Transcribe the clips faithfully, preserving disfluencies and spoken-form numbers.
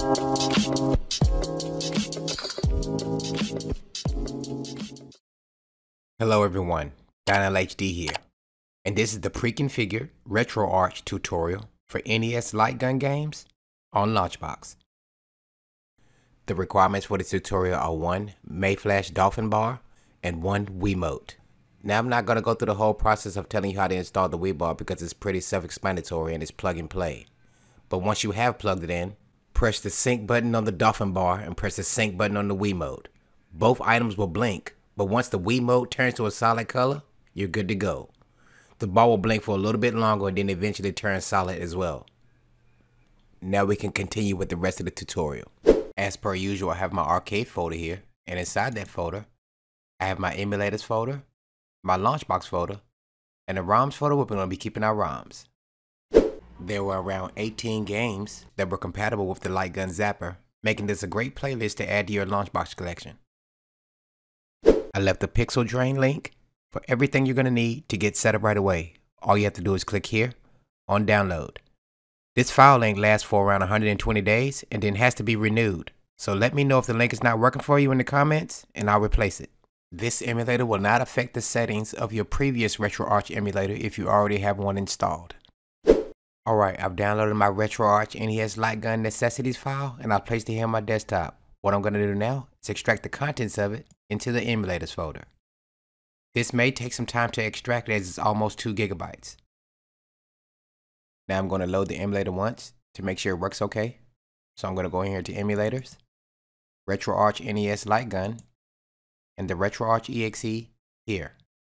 Hello everyone, DonellHD here, and this is the Preconfigured Retroarch tutorial for N E S Lightgun games on LaunchBox. The requirements for this tutorial are one Mayflash Dolphin bar and one Wiimote. Now I'm not going to go through the whole process of telling you how to install the Wii bar because it's pretty self-explanatory and it's plug and play. But once you have plugged it in, press the sync button on the Dolphin bar and press the sync button on the Wiimote. Both items will blink, but once the Wiimote turns to a solid color, you're good to go. The bar will blink for a little bit longer and then eventually turn solid as well. Now we can continue with the rest of the tutorial. As per usual, I have my arcade folder here, and inside that folder, I have my emulators folder, my LaunchBox folder, and the ROMs folder where we're going to be keeping our ROMs. There were around eighteen games that were compatible with the Lightgun Zapper, making this a great playlist to add to your LaunchBox collection. I left the pixel drain link for everything you're going to need to get set up right away. All you have to do is click here on download. This file link lasts for around one hundred twenty days and then has to be renewed. So let me know if the link is not working for you in the comments and I'll replace it. This emulator will not affect the settings of your previous RetroArch emulator if you already have one installed. Alright, I've downloaded my RetroArch N E S Lightgun Necessities file and I've placed it here on my desktop. What I'm going to do now is extract the contents of it into the emulators folder. This may take some time to extract as it's almost two gigabytes. Now I'm going to load the emulator once to make sure it works okay. So I'm going to go in here to Emulators, RetroArch N E S Lightgun, and the RetroArch E X E here.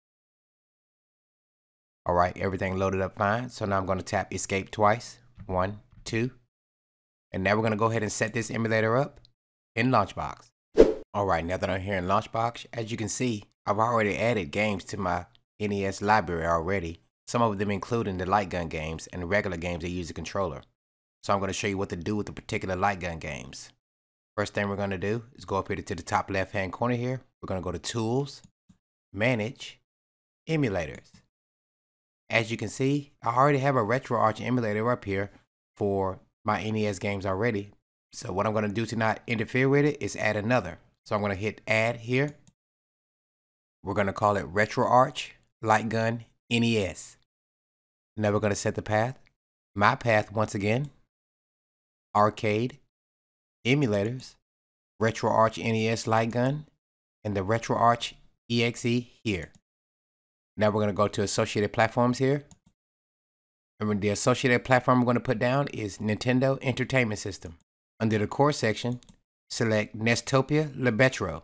Alright, everything loaded up fine. So now I'm going to tap Escape twice. One, two. And now we're going to go ahead and set this emulator up in LaunchBox. Alright, now that I'm here in LaunchBox, as you can see, I've already added games to my N E S library already. Some of them including the Lightgun games and regular games that use a controller. So I'm going to show you what to do with the particular Lightgun games. First thing we're going to do is go up here to the top left hand corner here. We're going to go to Tools, Manage, Emulators. As you can see, I already have a RetroArch emulator up here for my N E S games already. So what I'm going to do to not interfere with it is add another. So I'm going to hit Add here. We're going to call it RetroArch Lightgun N E S. Now we're going to set the path. My path once again, Arcade, Emulators, RetroArch N E S Lightgun, and the RetroArch E X E here. Now we're going to go to Associated Platforms here. And the associated platform we're going to put down is Nintendo Entertainment System. Under the core section, select Nestopia Libetro.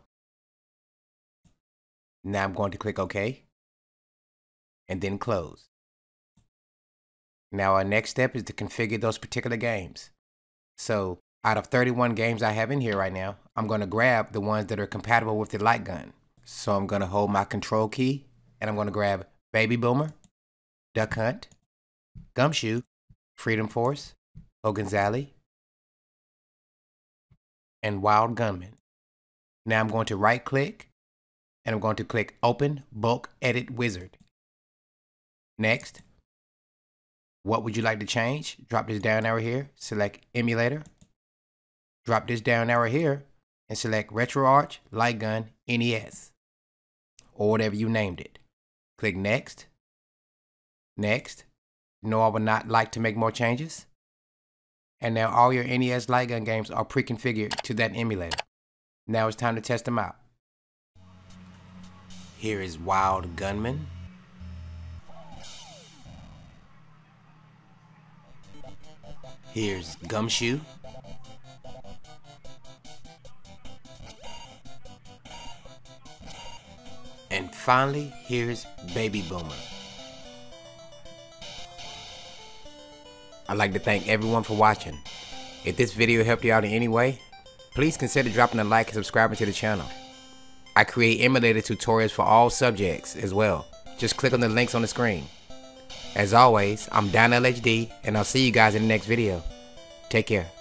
Now I'm going to click OK and then close. Now our next step is to configure those particular games. So out of thirty-one games I have in here right now, I'm going to grab the ones that are compatible with the Lightgun. So I'm going to hold my control key and I'm going to grab Baby Boomer, Duck Hunt, Gumshoe, Freedom Force, Hogan's Alley, and Wild Gunman. Now I'm going to right click and I'm going to click Open Bulk Edit Wizard. Next, what would you like to change? Drop this down arrow here, select Emulator. Drop this down arrow here and select RetroArch Lightgun N E S or whatever you named it. Click Next. Next. No, I would not like to make more changes. And now all your N E S Lightgun games are pre-configured to that emulator. Now it's time to test them out. Here is Wild Gunman. Here's Gumshoe. And finally, here's Baby Boomer. I'd like to thank everyone for watching. If this video helped you out in any way, please consider dropping a like and subscribing to the channel. I create emulator tutorials for all subjects as well. Just click on the links on the screen. As always, I'm DonellHD and I'll see you guys in the next video. Take care.